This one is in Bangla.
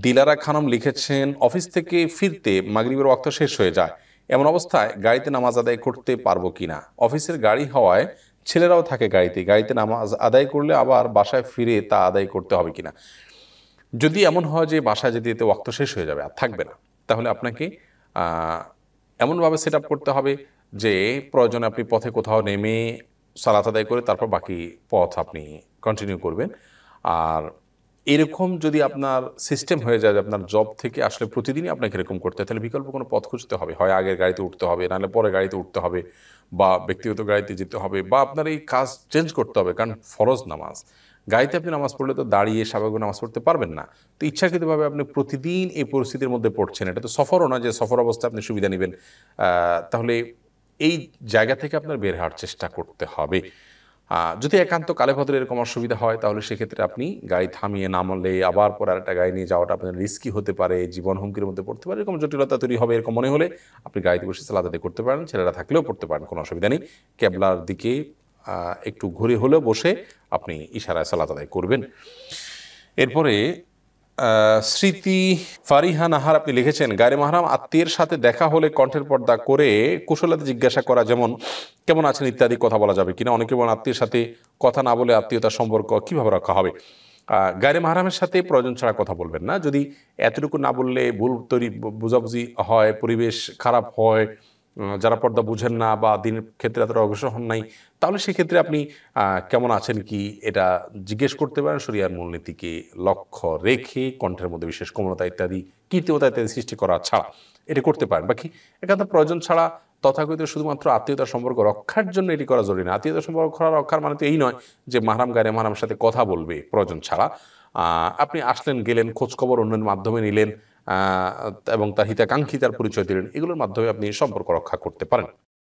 দিলারা খানম লিখেছেন, অফিস থেকে ফিরতে মাগরিবের ওয়াক্ত শেষ হয়ে যায়, এমন অবস্থায় গাড়িতে নামাজ আদায় করতে পারবো কিনা? অফিসের গাড়ি হওয়ায় ছেলেরাও থাকে গাড়িতে, গাড়িতে নামাজ আদায় করলে আবার বাসায় ফিরে তা আদায় করতে হবে কিনা? যদি এমন হয় যে বাসায় যেতে যেতে ওয়াক্ত শেষ হয়ে যাবে আর থাকবে না, তাহলে আপনাকে এমনভাবে সেট আপ করতে হবে যে প্রয়োজনে আপনি পথে কোথাও নেমে সালাত আদায় করে তারপর বাকি পথ আপনি কন্টিনিউ করবেন। আর এরকম যদি আপনার সিস্টেম হয়ে যায় যে আপনার জব থেকে আসলে প্রতিদিনই আপনাকে এরকম করতে হয়, তাহলে বিকল্প কোনো পথ খুঁজতে হবে, হয় আগের গাড়িতে উঠতে হবে, নাহলে পরে গাড়িতে উঠতে হবে, বা ব্যক্তিগত গাড়িতে যেতে হবে, বা আপনার এই কাজ চেঞ্জ করতে হবে। কারণ ফরজ নামাজ, গাড়িতে আপনি নামাজ পড়লে তো দাঁড়িয়ে স্বাভাবিক নামাজ পড়তে পারবেন না। তো ইচ্ছাকৃতভাবে আপনি প্রতিদিন এই পরিস্থিতির মধ্যে পড়ছেন, এটা তো সফরও না যে সফর অবস্থায় আপনি সুবিধা নেবেন। তাহলে এই জায়গা থেকে আপনার বের হওয়ার চেষ্টা করতে হবে। যদি একান্ত কালে ভদ্রে এরকম অসুবিধা হয়, তাহলে সেক্ষেত্রে আপনি গাড়ি থামিয়ে নামলে আবার পরে আরেকটা গাড়ি নিয়ে যাওয়াটা আপনার রিস্কি হতে পারে, জীবন হুমকির মধ্যে পড়তে পারে। এরকম জটিলতা তৈরি হবে এরকম মনে হলে আপনি গাড়িতে বসে সালাত আদায় করতে পারেন, ছেলেরা থাকলেও পড়তে পারেন, কোনো অসুবিধা নেই। কেবলার দিকে একটু ঘুরে হলেও বসে আপনি ইশারায় সালাত আদায় করবেন। এরপরে স্মৃতি ফারিহা নাহার আপনি লিখেছেন, গায়রে মাহরাম আত্মীয়ের সাথে দেখা হলে কণ্ঠের পর্দা করে কুশলাতে জিজ্ঞাসা করা, যেমন কেমন আছেন ইত্যাদি কথা বলা যাবে কিনা? অনেকে বলেন আত্মীয়ের সাথে কথা না বলে আত্মীয়তার সম্পর্ক কিভাবে রক্ষা হবে? গায়রে মাহরামের সাথে প্রয়োজন ছাড়া কথা বলবেন না। যদি এতটুকু না বললে ভুল তৈরি বোঝাবুঝি হয়, পরিবেশ খারাপ হয়, যারা পর্দা বুঝেন না বা দিনের ক্ষেত্রে এতটা অগ্রসর হন নাই, তাহলে সেক্ষেত্রে আপনি কেমন আছেন কি এটা জিজ্ঞেস করতে পারেন, শরিয়ার মূলনীতিকে লক্ষ্য রেখে কণ্ঠের মধ্যে বিশেষ কোমলতা ইত্যাদি, কৃত্রিমতা ইত্যাদি সৃষ্টি করা ছাড়া এটা করতে পারেন। বাকি একান্ত প্রয়োজন ছাড়া তথাকথিত শুধুমাত্র আত্মীয়তার সম্পর্ক রক্ষার জন্য এটি করা জরুরি না। আত্মীয়তার সম্পর্ক রক্ষার মানে তো এই নয় যে মাহরাম গায়রে মাহরামের সাথে কথা বলবে প্রয়োজন ছাড়া। আপনি আসলেন, গেলেন, খোঁজখবর অন্যের মাধ্যমে নিলেন এবং তার হিতাকাঙ্ক্ষী তার পরিচয় দিলেন, এগুলোর মাধ্যমে আপনি সম্পর্ক রক্ষা করতে পারেন।